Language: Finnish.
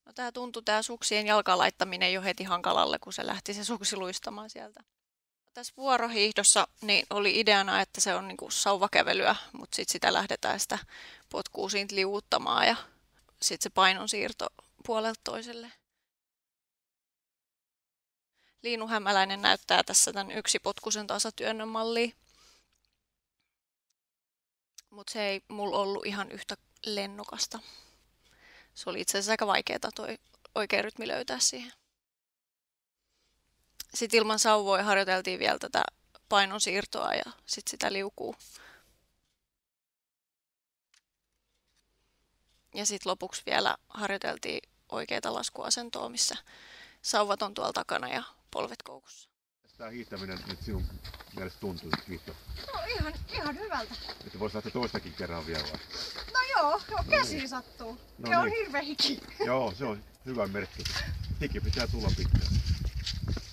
No, tää suksien jalkaan laittaminen jo heti hankalalle, kun se lähti se suksi luistamaan sieltä. Tässä vuorohiihdossa niin oli ideana, että se on niinku sauvakävelyä, mutta sitten sitä lähdetään sitä potkua siitä liuuttamaan ja sitten se painonsiirto puolelta toiselle. Liinu Hämäläinen näyttää tässä tämän yksipotkuisen tasatyönnön mallia. Mutta se ei mulla ollut ihan yhtä lennokasta. Se oli itse asiassa aika vaikeaa toi oikea rytmi löytää siihen. Sitten ilman sauvoja harjoiteltiin vielä tätä painonsiirtoa ja sitten sitä liukuu. Ja sitten lopuksi vielä harjoiteltiin oikeaa laskuasentoa, missä sauvat on tuolla takana ja polvet koukussa. Tämä hiihtäminen nyt sinun mielestä tuntuu hiihto? No ihan hyvältä. Että voisi lähteä toistakin kerran vielä vai? No joo, käsiin sattuu. No Se on niin. hirveä hiki. Joo, se on hyvä merkki. Hiki pitää tulla pitkään.